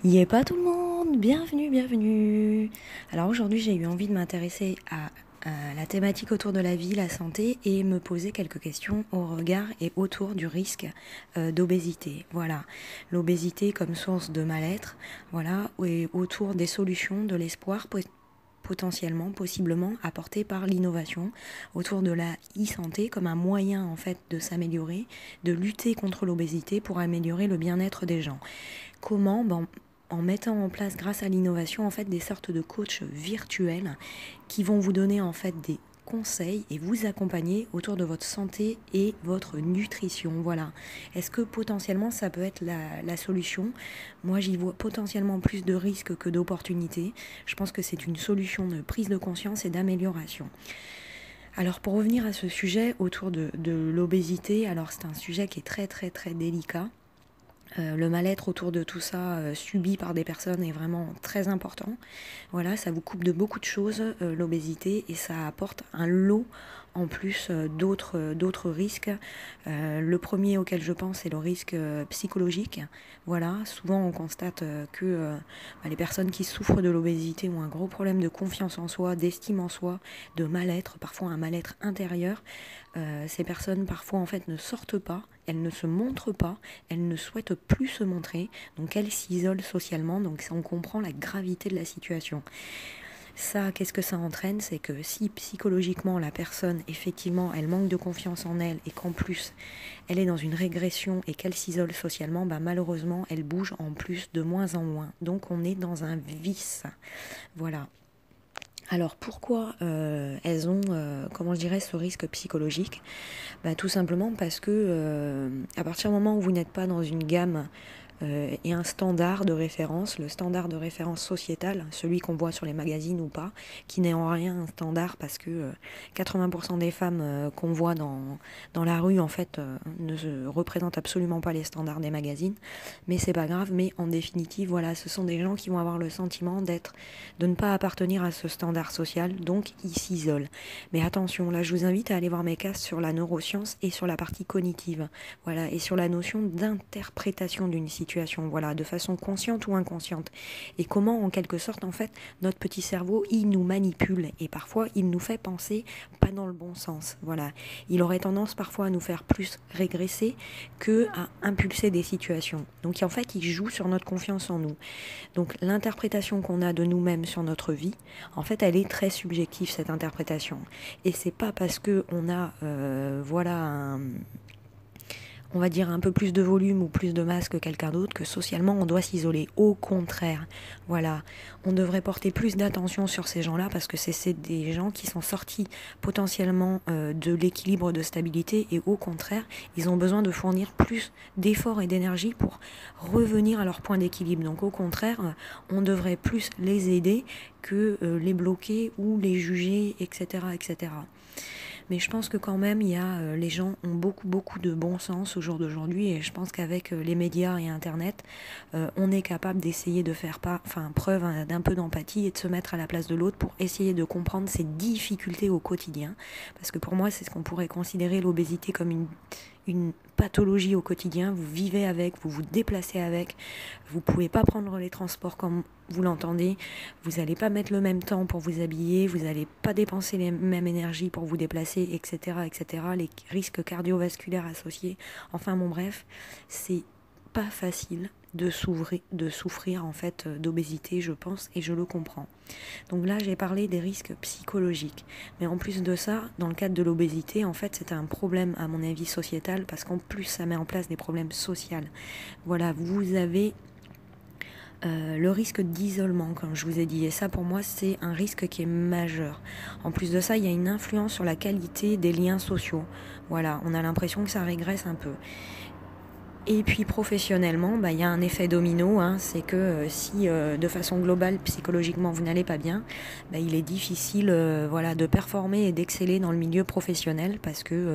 Yé pas tout le monde, bienvenue, bienvenue. Alors aujourd'hui j'ai eu envie de m'intéresser à la thématique autour de la vie, la santé et me poser quelques questions au regard et autour du risque d'obésité. Voilà, l'obésité comme source de mal-être, voilà, et autour des solutions, de l'espoir potentiellement, possiblement apporté par l'innovation autour de la e-santé comme un moyen en fait de s'améliorer, de lutter contre l'obésité pour améliorer le bien-être des gens. Comment en mettant en place grâce à l'innovation en fait des sortes de coachs virtuels qui vont vous donner en fait des conseils et vous accompagner autour de votre santé et votre nutrition. Voilà. Est-ce que potentiellement ça peut être la solution? Moi j'y vois potentiellement plus de risques que d'opportunités. Je pense que c'est une solution de prise de conscience et d'amélioration. Alors pour revenir à ce sujet autour de l'obésité, alors c'est un sujet qui est très très très délicat. Le mal-être autour de tout ça subi par des personnes est vraiment très important. Voilà, ça vous coupe de beaucoup de choses, l'obésité, et ça apporte un lot en plus d'autres risques. Le premier auquel je pense, c'est le risque psychologique. Voilà, souvent on constate que les personnes qui souffrent de l'obésité ont un gros problème de confiance en soi, d'estime en soi, de mal-être, parfois un mal-être intérieur. Ces personnes parfois en fait ne sortent pas, elles ne se montrent pas, elles ne souhaitent plus se montrer, donc elles s'isolent socialement, donc on comprend la gravité de la situation. Ça, qu'est-ce que ça entraîne? C'est que si psychologiquement la personne, effectivement, elle manque de confiance en elle et qu'en plus elle est dans une régression et qu'elle s'isole socialement, malheureusement elle bouge en plus de moins en moins. Donc on est dans un vice. Voilà. Alors pourquoi elles ont, comment je dirais, ce risque psychologique? Tout simplement parce que à partir du moment où vous n'êtes pas dans une gamme et un standard de référence, le standard de référence sociétal, celui qu'on voit sur les magazines ou pas, qui n'est en rien un standard parce que 80% des femmes qu'on voit dans la rue en fait ne se représentent absolument pas les standards des magazines, mais c'est pas grave, mais en définitive voilà, ce sont des gens qui vont avoir le sentiment de ne pas appartenir à ce standard social, donc ils s'isolent. Mais attention, là je vous invite à aller voir mes castes sur la neuroscience et sur la partie cognitive, voilà, et sur la notion d'interprétation d'une situation, voilà, de façon consciente ou inconsciente. Et comment, en quelque sorte, en fait, notre petit cerveau, il nous manipule et parfois, il nous fait penser pas dans le bon sens. Voilà, il aurait tendance parfois à nous faire plus régresser que à impulser des situations. Donc, en fait, il joue sur notre confiance en nous. Donc, l'interprétation qu'on a de nous-mêmes sur notre vie, en fait, elle est très subjective cette interprétation. Et c'est pas parce que on a, on va dire un peu plus de volume ou plus de masse que quelqu'un d'autre, que socialement on doit s'isoler. Au contraire, voilà, on devrait porter plus d'attention sur ces gens-là parce que c'est des gens qui sont sortis potentiellement de l'équilibre de stabilité et au contraire, ils ont besoin de fournir plus d'efforts et d'énergie pour revenir à leur point d'équilibre. Donc au contraire, on devrait plus les aider que les bloquer ou les juger, etc., etc. Mais je pense que quand même, les gens ont beaucoup de bon sens au jour d'aujourd'hui et je pense qu'avec les médias et Internet, on est capable d'essayer de faire preuve d'un peu d'empathie et de se mettre à la place de l'autre pour essayer de comprendre ses difficultés au quotidien. Parce que pour moi, c'est ce qu'on pourrait considérer l'obésité comme une pathologie au quotidien, vous vivez avec, vous vous déplacez avec, vous pouvez pas prendre les transports comme vous l'entendez, vous n'allez pas mettre le même temps pour vous habiller, vous n'allez pas dépenser les mêmes énergies pour vous déplacer, etc., etc., les risques cardiovasculaires associés, enfin bon bref, c'est pas facile de souffrir en fait d'obésité, je pense, et je le comprends. Donc là, j'ai parlé des risques psychologiques. Mais en plus de ça, dans le cadre de l'obésité, en fait, c'est un problème, à mon avis, sociétal, parce qu'en plus, ça met en place des problèmes sociaux. Voilà, vous avez le risque d'isolement, comme je vous ai dit. Et ça, pour moi, c'est un risque qui est majeur. En plus de ça, il y a une influence sur la qualité des liens sociaux. Voilà, on a l'impression que ça régresse un peu. Et puis professionnellement, il y a un effet domino, c'est que si de façon globale, psychologiquement, vous n'allez pas bien, il est difficile de performer et d'exceller dans le milieu professionnel parce que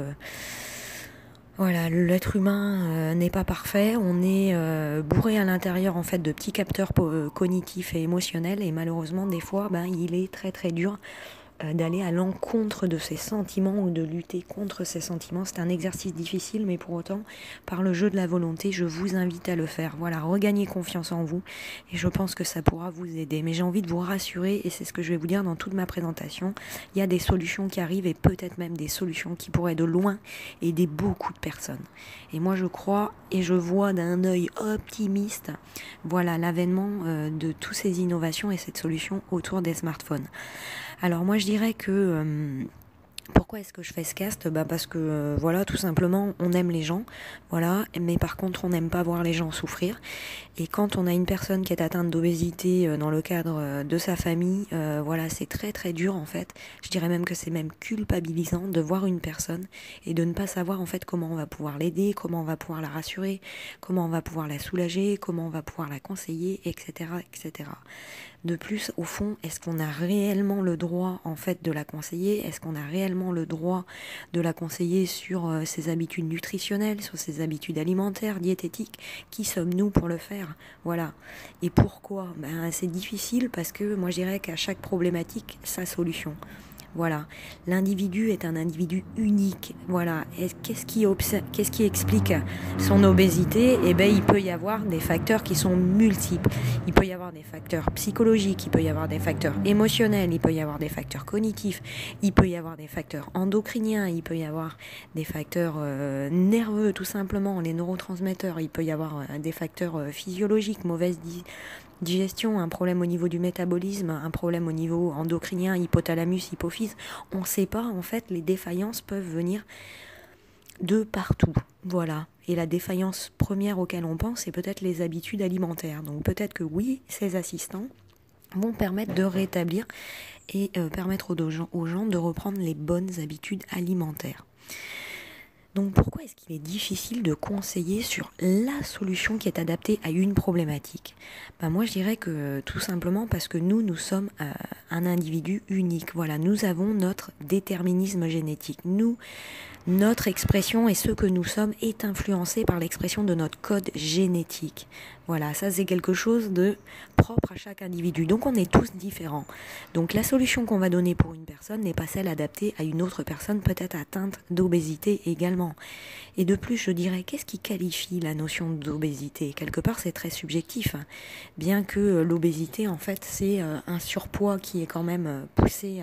l'être humain n'est pas parfait, on est bourré à l'intérieur en fait de petits capteurs cognitifs et émotionnels et malheureusement des fois il est très très dur d'aller à l'encontre de ses sentiments ou de lutter contre ses sentiments. C'est un exercice difficile, mais pour autant, par le jeu de la volonté, je vous invite à le faire. Voilà, regagnez confiance en vous et je pense que ça pourra vous aider. Mais j'ai envie de vous rassurer et c'est ce que je vais vous dire dans toute ma présentation. Il y a des solutions qui arrivent et peut-être même des solutions qui pourraient de loin aider beaucoup de personnes. Et moi, je crois et je vois d'un œil optimiste, voilà, l'avènement de toutes ces innovations et cette solution autour des smartphones. Alors moi je dirais que pourquoi est-ce que je fais ce cast ? Parce que voilà, tout simplement on aime les gens, voilà, mais par contre on n'aime pas voir les gens souffrir. Et quand on a une personne qui est atteinte d'obésité dans le cadre de sa famille, voilà, c'est très très dur en fait. Je dirais même que c'est même culpabilisant de voir une personne et de ne pas savoir en fait comment on va pouvoir l'aider, comment on va pouvoir la rassurer, comment on va pouvoir la soulager, comment on va pouvoir la conseiller, etc., etc. De plus, au fond, est-ce qu'on a réellement le droit en fait de la conseiller ? Est-ce qu'on a réellement le droit de la conseiller sur ses habitudes nutritionnelles, sur ses habitudes alimentaires, diététiques ? Qui sommes-nous pour le faire ? Voilà. Et pourquoi ? C'est difficile parce que moi je dirais qu'à chaque problématique, sa solution. Voilà, l'individu est un individu unique. Voilà, et qu'est-ce qui explique son obésité ? Eh ben, il peut y avoir des facteurs qui sont multiples. Il peut y avoir des facteurs psychologiques, il peut y avoir des facteurs émotionnels, il peut y avoir des facteurs cognitifs, il peut y avoir des facteurs endocriniens, il peut y avoir des facteurs nerveux, tout simplement, les neurotransmetteurs. Il peut y avoir des facteurs physiologiques, mauvaise digestion, un problème au niveau du métabolisme, un problème au niveau endocrinien, hypothalamus, hypophyse. On ne sait pas, en fait, les défaillances peuvent venir de partout. Voilà. Et la défaillance première auquel on pense, c'est peut-être les habitudes alimentaires. Donc peut-être que oui, ces assistants vont permettre de rétablir et permettre aux gens de reprendre les bonnes habitudes alimentaires. Donc pourquoi est-ce qu'il est difficile de conseiller sur la solution qui est adaptée à une problématique ? Moi je dirais que tout simplement parce que nous sommes un individu unique. Voilà, nous avons notre déterminisme génétique. Notre expression et ce que nous sommes est influencé par l'expression de notre code génétique. Voilà, ça c'est quelque chose de propre à chaque individu. Donc on est tous différents. Donc la solution qu'on va donner pour une personne n'est pas celle adaptée à une autre personne peut-être atteinte d'obésité également. Et de plus, je dirais, qu'est-ce qui qualifie la notion d'obésité ? Quelque part, c'est très subjectif. Bien que l'obésité, en fait, c'est un surpoids qui est quand même poussé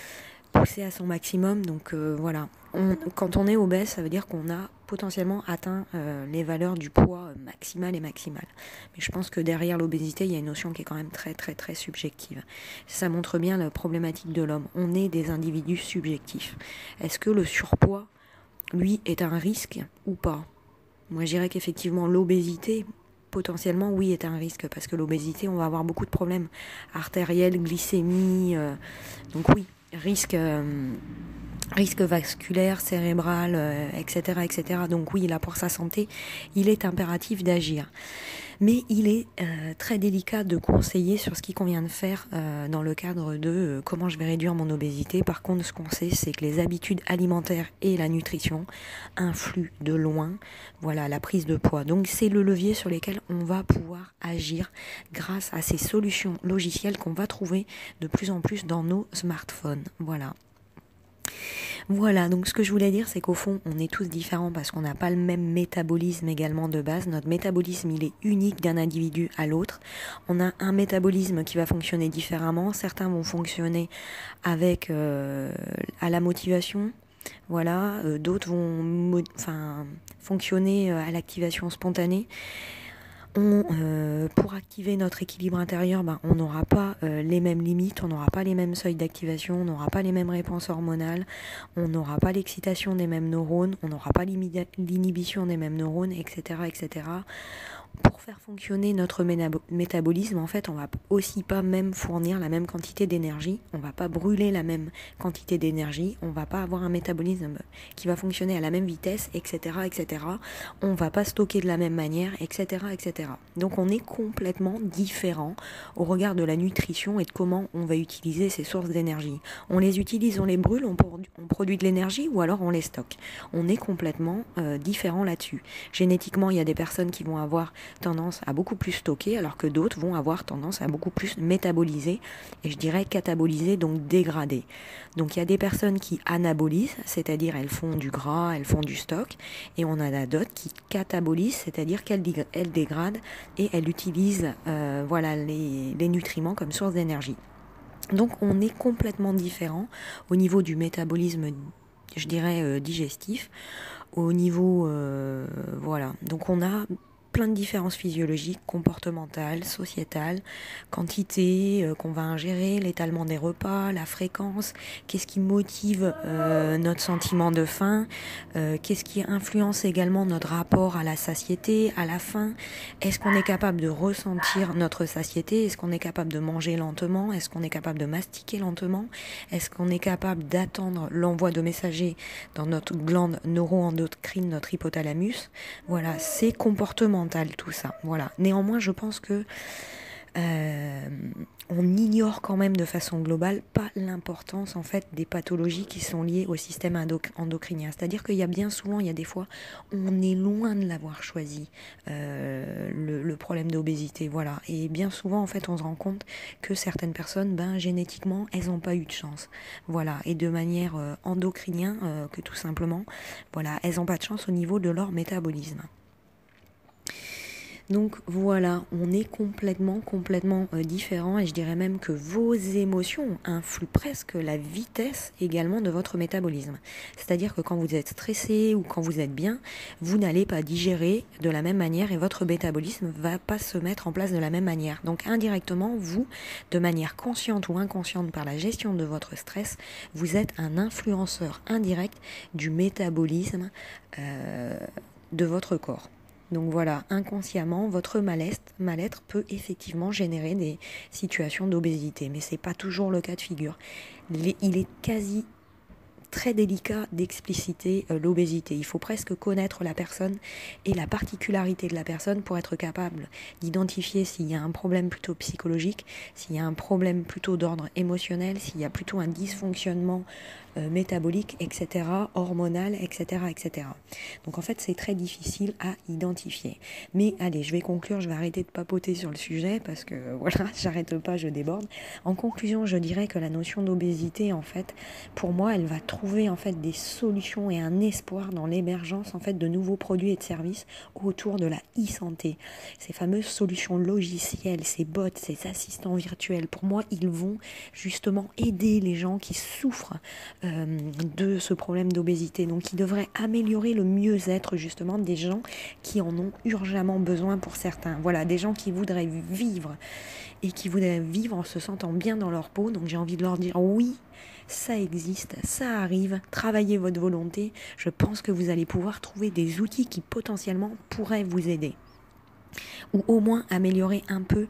à son maximum. Donc voilà, quand on est obèse, ça veut dire qu'on a potentiellement atteint les valeurs du poids maximal et maximal. Mais je pense que derrière l'obésité, il y a une notion qui est quand même très très très subjective. Ça montre bien la problématique de l'homme. On est des individus subjectifs. Est-ce que le surpoids, lui, est un risque ou pas ? Moi, je dirais qu'effectivement, l'obésité, potentiellement, oui, est un risque. Parce que l'obésité, on va avoir beaucoup de problèmes artériels, glycémie. Donc oui, risque vasculaire, cérébral, etc., etc. Donc oui, là, pour sa santé, il est impératif d'agir. Mais il est très délicat de conseiller sur ce qu'il convient de faire dans le cadre de comment je vais réduire mon obésité. Par contre, ce qu'on sait, c'est que les habitudes alimentaires et la nutrition influent de loin, voilà, la prise de poids. Donc c'est le levier sur lequel on va pouvoir agir grâce à ces solutions logicielles qu'on va trouver de plus en plus dans nos smartphones. Voilà, donc ce que je voulais dire, c'est qu'au fond, on est tous différents parce qu'on n'a pas le même métabolisme également de base. Notre métabolisme, il est unique d'un individu à l'autre. On a un métabolisme qui va fonctionner différemment. Certains vont fonctionner avec à la motivation. Voilà, d'autres vont fonctionner à l'activation spontanée. Pour activer notre équilibre intérieur, on n'aura pas les mêmes limites, on n'aura pas les mêmes seuils d'activation, on n'aura pas les mêmes réponses hormonales, on n'aura pas l'excitation des mêmes neurones, on n'aura pas l'inhibition des mêmes neurones, etc., etc. Pour faire fonctionner notre métabolisme, en fait, on va aussi pas même fournir la même quantité d'énergie, on va pas brûler la même quantité d'énergie, on va pas avoir un métabolisme qui va fonctionner à la même vitesse, etc., etc. On va pas stocker de la même manière, etc., etc. Donc on est complètement différent au regard de la nutrition et de comment on va utiliser ces sources d'énergie. On les utilise, on les brûle, on produit de l'énergie ou alors on les stocke. On est complètement différent là-dessus. Génétiquement, il y a des personnes qui vont avoir tendance à beaucoup plus stocker, alors que d'autres vont avoir tendance à beaucoup plus métaboliser, et je dirais cataboliser, donc dégrader. Donc il y a des personnes qui anabolisent, c'est-à-dire elles font du gras, elles font du stock, et on en a d'autres qui catabolisent, c'est-à-dire qu'elles dégradent et elles utilisent les nutriments comme source d'énergie. Donc on est complètement différent au niveau du métabolisme, je dirais digestif, au niveau donc on a plein de différences physiologiques, comportementales, sociétales, quantité qu'on va ingérer, l'étalement des repas, la fréquence, qu'est-ce qui motive notre sentiment de faim, qu'est-ce qui influence également notre rapport à la satiété, à la faim, est-ce qu'on est capable de ressentir notre satiété, est-ce qu'on est capable de manger lentement, est-ce qu'on est capable de mastiquer lentement, est-ce qu'on est capable d'attendre l'envoi de messagers dans notre glande neuroendocrine, notre hypothalamus. Voilà, c'est comportemental tout ça. Voilà. Néanmoins, je pense que on ignore quand même de façon globale pas l'importance en fait des pathologies qui sont liées au système endocrinien. C'est-à-dire qu'il y a bien souvent, il y a des fois, on est loin de l'avoir choisi, le problème d'obésité, voilà. Et bien souvent en fait on se rend compte que certaines personnes, génétiquement, elles n'ont pas eu de chance, voilà. Et de manière endocrinienne, que tout simplement, voilà, elles n'ont pas de chance au niveau de leur métabolisme. Donc voilà, on est complètement différent, et je dirais même que vos émotions influent presque la vitesse également de votre métabolisme. C'est-à-dire que quand vous êtes stressé ou quand vous êtes bien, vous n'allez pas digérer de la même manière et votre métabolisme ne va pas se mettre en place de la même manière. Donc indirectement, vous, de manière consciente ou inconsciente par la gestion de votre stress, vous êtes un influenceur indirect du métabolisme de votre corps. Donc voilà, inconsciemment, votre mal-être peut effectivement générer des situations d'obésité, mais ce n'est pas toujours le cas de figure. Il est quasi très délicat d'expliciter l'obésité. Il faut presque connaître la personne et la particularité de la personne pour être capable d'identifier s'il y a un problème plutôt psychologique, s'il y a un problème plutôt d'ordre émotionnel, s'il y a plutôt un dysfonctionnement métabolique, etc., hormonal, etc., etc. Donc en fait, c'est très difficile à identifier. Mais allez, je vais conclure, je vais arrêter de papoter sur le sujet parce que voilà, j'arrête pas, je déborde. En conclusion, je dirais que la notion d'obésité, en fait, pour moi, elle va trouver en fait des solutions et un espoir dans l'émergence en fait de nouveaux produits et de services autour de la e-santé. Ces fameuses solutions logicielles, ces bots, ces assistants virtuels, pour moi, ils vont justement aider les gens qui souffrent de ce problème d'obésité. Donc, ils devraient améliorer le mieux-être justement des gens qui en ont urgemment besoin pour certains. Voilà, des gens qui voudraient vivre et qui voudraient vivre en se sentant bien dans leur peau. Donc, j'ai envie de leur dire oui, ça existe, ça arrive, travaillez votre volonté. Je pense que vous allez pouvoir trouver des outils qui potentiellement pourraient vous aider. Ou au moins améliorer un peu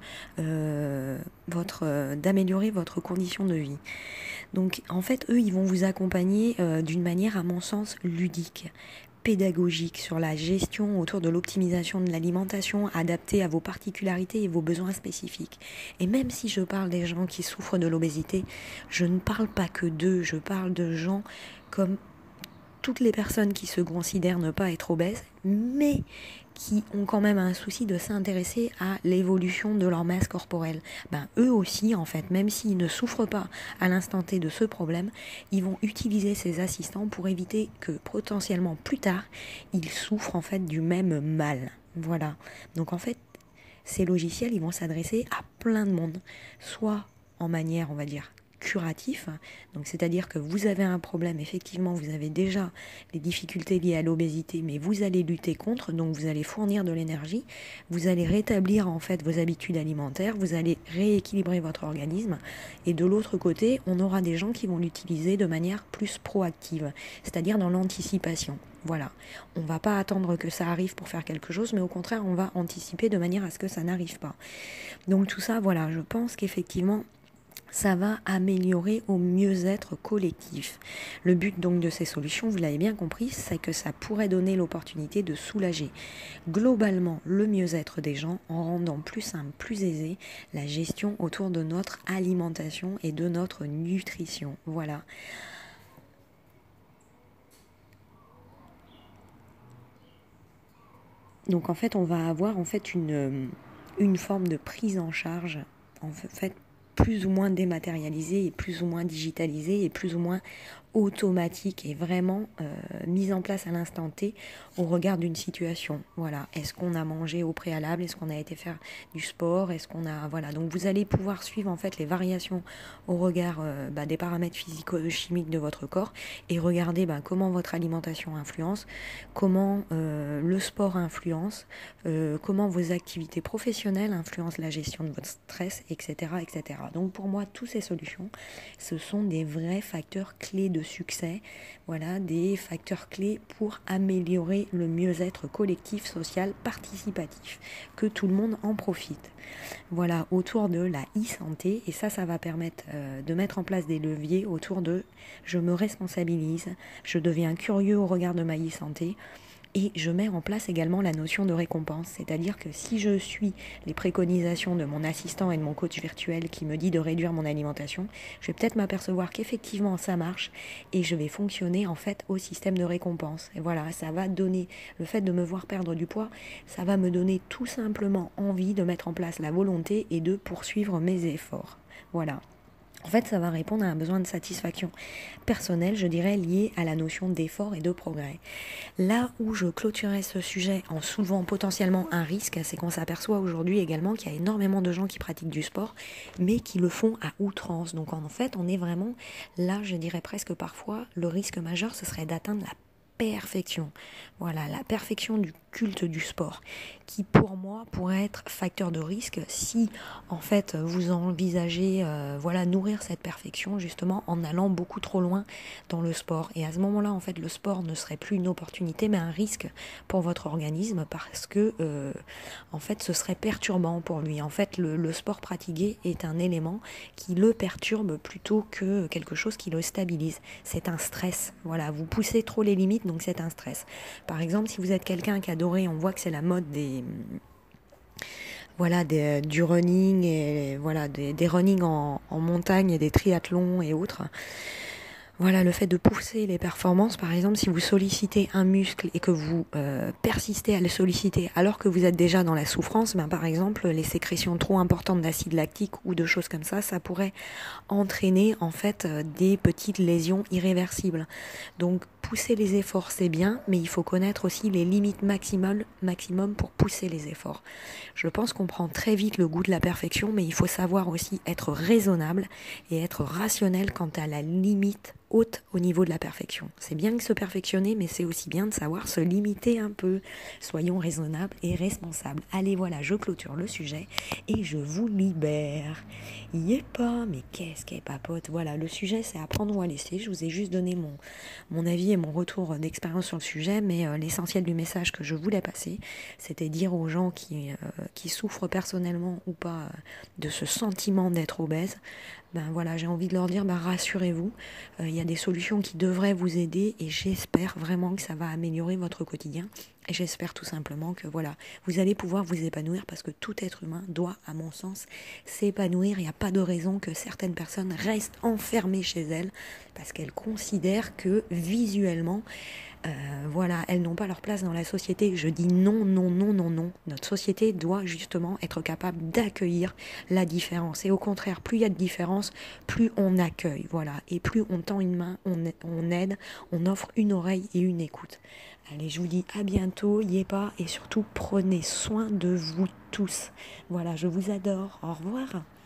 d'améliorer votre condition de vie. Donc en fait, eux, ils vont vous accompagner d'une manière, à mon sens, ludique, pédagogique, sur la gestion autour de l'optimisation de l'alimentation adaptée à vos particularités et vos besoins spécifiques. Et même si je parle des gens qui souffrent de l'obésité, je ne parle pas que d'eux, je parle de gens comme toutes les personnes qui se considèrent ne pas être obèses, mais qui ont quand même un souci de s'intéresser à l'évolution de leur masse corporelle. Eux aussi, en fait, même s'ils ne souffrent pas à l'instant T de ce problème, ils vont utiliser ces assistants pour éviter que potentiellement plus tard, ils souffrent en fait du même mal. Voilà. Donc en fait, ces logiciels, ils vont s'adresser à plein de monde, soit en manière, on va dire, curatif, donc c'est-à-dire que vous avez un problème, effectivement vous avez déjà les difficultés liées à l'obésité, mais vous allez lutter contre, donc vous allez fournir de l'énergie, vous allez rétablir en fait vos habitudes alimentaires, vous allez rééquilibrer votre organisme, et de l'autre côté, on aura des gens qui vont l'utiliser de manière plus proactive, c'est-à-dire dans l'anticipation. Voilà, on ne va pas attendre que ça arrive pour faire quelque chose, mais au contraire, on va anticiper de manière à ce que ça n'arrive pas. Donc tout ça, voilà, je pense qu'effectivement, ça va améliorer au mieux-être collectif. Le but donc de ces solutions, vous l'avez bien compris, c'est que ça pourrait donner l'opportunité de soulager globalement le mieux-être des gens en rendant plus simple, plus aisé la gestion autour de notre alimentation et de notre nutrition. Voilà. Donc en fait, on va avoir en fait une forme de prise en charge, en fait, plus ou moins dématérialisée et plus ou moins digitalisée et plus ou moins automatique et vraiment mise en place à l'instant T au regard d'une situation. Voilà. Est-ce qu'on a mangé au préalable? Est-ce qu'on a été faire du sport? Est-ce qu'on a... Voilà. Donc vous allez pouvoir suivre en fait les variations au regard des paramètres physico-chimiques de votre corps et regarder comment votre alimentation influence, comment le sport influence, comment vos activités professionnelles influencent la gestion de votre stress, etc., etc. Donc pour moi, toutes ces solutions, ce sont des vrais facteurs clés de succès, voilà, des facteurs clés pour améliorer le mieux-être collectif, social, participatif, que tout le monde en profite. Voilà, autour de la e-santé, et ça va permettre de mettre en place des leviers autour de je me responsabilise, je deviens curieux au regard de ma e-santé, et je mets en place également la notion de récompense, c'est-à-dire que si je suis les préconisations de mon assistant et de mon coach virtuel qui me dit de réduire mon alimentation, je vais peut-être m'apercevoir qu'effectivement ça marche et je vais fonctionner en fait au système de récompense. Et voilà, ça va donner, le fait de me voir perdre du poids, ça va me donner tout simplement envie de mettre en place la volonté et de poursuivre mes efforts. Voilà. En fait, ça va répondre à un besoin de satisfaction personnelle, je dirais, lié à la notion d'effort et de progrès. Là où je clôturerai ce sujet en soulevant potentiellement un risque, c'est qu'on s'aperçoit aujourd'hui également qu'il y a énormément de gens qui pratiquent du sport, mais qui le font à outrance. Donc en fait, on est vraiment là, je dirais presque parfois, le risque majeur, ce serait d'atteindre la perfection. Voilà, la perfection du culte du sport, qui pour moi pourrait être facteur de risque si en fait vous envisagez nourrir cette perfection justement en allant beaucoup trop loin dans le sport. Et à ce moment-là, en fait, le sport ne serait plus une opportunité mais un risque pour votre organisme parce que en fait ce serait perturbant pour lui. En fait, le sport pratiqué est un élément qui le perturbe plutôt que quelque chose qui le stabilise. C'est un stress. Voilà, vous poussez trop les limites, donc c'est un stress. Par exemple, si vous êtes quelqu'un qui adorait, on voit que c'est la mode du running et voilà des running en montagne et des triathlons et autres. Voilà, le fait de pousser les performances, par exemple, si vous sollicitez un muscle et que vous persistez à le solliciter alors que vous êtes déjà dans la souffrance, par exemple, les sécrétions trop importantes d'acide lactique ou de choses comme ça pourrait entraîner en fait des petites lésions irréversibles. Donc, pousser les efforts, c'est bien, mais il faut connaître aussi les limites maximum pour pousser les efforts. Je pense qu'on prend très vite le goût de la perfection, mais il faut savoir aussi être raisonnable et être rationnel quant à la limite haute au niveau de la perfection. C'est bien de se perfectionner, mais c'est aussi bien de savoir se limiter un peu. Soyons raisonnables et responsables. Allez, voilà, je clôture le sujet et je vous libère. Y est pas, mais qu'est-ce qu'est papote? Voilà, le sujet c'est à prendre ou à laisser. Je vous ai juste donné mon avis et mon retour d'expérience sur le sujet, mais l'essentiel du message que je voulais passer, c'était dire aux gens qui souffrent personnellement ou pas de ce sentiment d'être obèse, voilà, j'ai envie de leur dire, rassurez-vous, il y a des solutions qui devraient vous aider et j'espère vraiment que ça va améliorer votre quotidien. Et j'espère tout simplement que voilà, vous allez pouvoir vous épanouir parce que tout être humain doit, à mon sens, s'épanouir. Il n'y a pas de raison que certaines personnes restent enfermées chez elles parce qu'elles considèrent que visuellement, elles n'ont pas leur place dans la société. Je dis non, non, non, non, non. Notre société doit justement être capable d'accueillir la différence. Et au contraire, plus il y a de différence, plus on accueille. Voilà. Et plus on tend une main, on aide, on offre une oreille et une écoute. Allez, je vous dis à bientôt, y est pas, et surtout prenez soin de vous tous. Voilà, je vous adore. Au revoir.